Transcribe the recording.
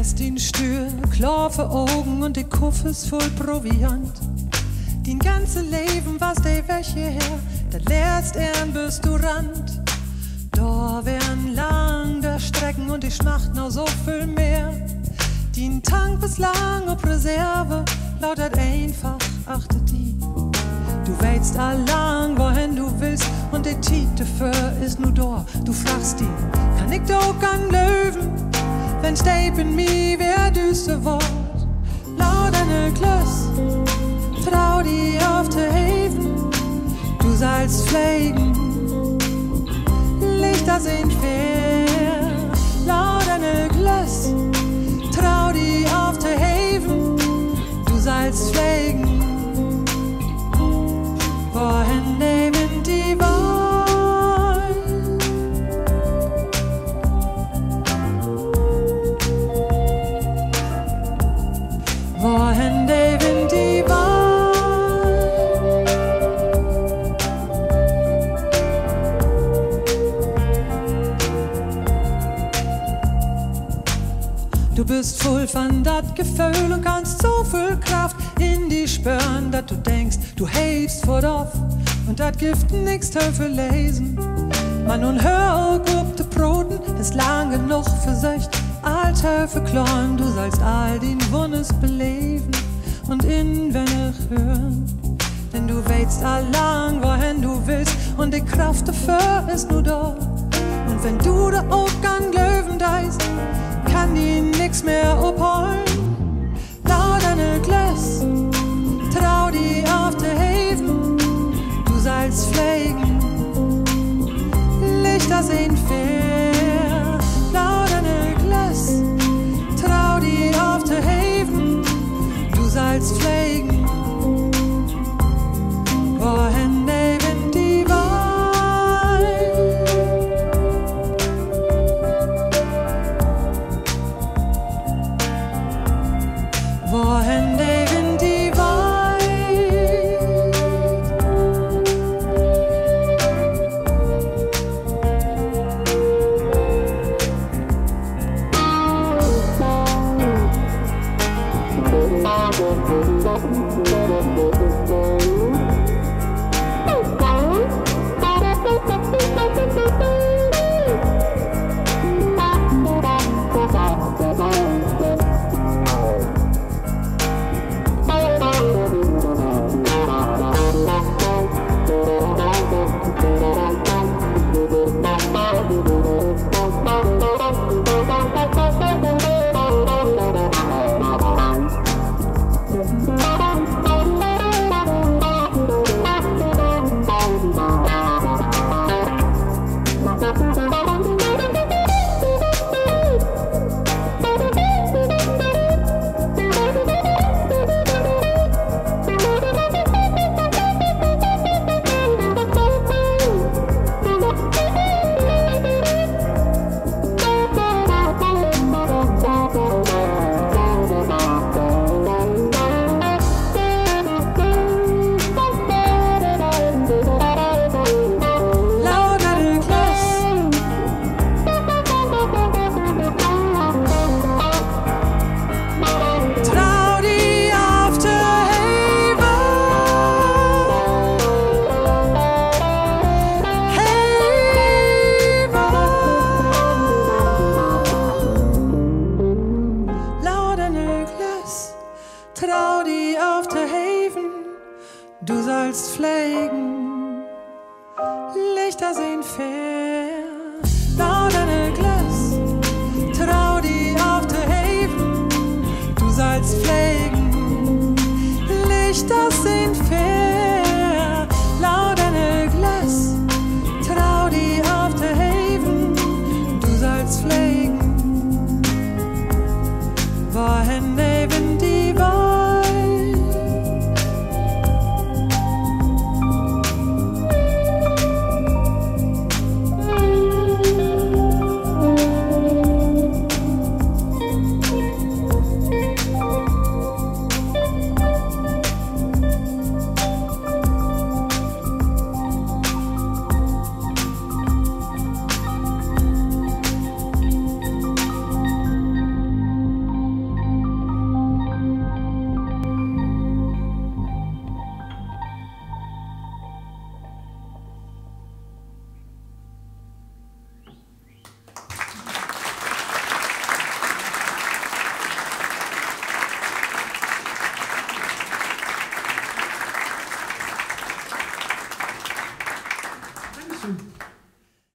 hast din Stür, klar für Augen und die Koffer ist voll Proviant. Din ganze Leben was de weg hierher, das lehrst ern bis du rand. Da wären lang der Strecken und ich macht noch so viel mehr. Din Tank bis lang ob Reserve, lautet einfach achte die. Du weißt allang, wohin du willst und die Tiete für ist nur da. Du fragst die, kann ich doch an Löwen, wenn steht in mir wer düste Wort. Laut eine Klöss, trau die auf te Häfen, du sollst pflegen, Licht das in fair. Laut eine Klöss, trau die auf te Häfen, du sollst pflegen. Wohin nehmen die Wahl? Wohin nehmen die Wahl? Du bist voll von dat Gefühl und kannst so viel Kraft in die spüren, dass du denkst, du hebst vor Dorf und dat gibt nix für lesen. Mann und hör auf, de Broten ist lang genug für sich, Alter für klein, du sollst all den Wundes beleben und in wenn ich hören. Denn du weißt allang, wohin du willst und die Kraft dafür ist nur da. Und wenn du da auch an Löwen deist, kann die nix mehr abholen. Laut deine Gläs, trau die auf de Häfen, du sollst pflegen, Licht das in fair. Laut deine Gläs, trau die auf de Häfen, du sollst pflegen. Wohin nehmen die Wahl? Wohin nehmen die Wahl?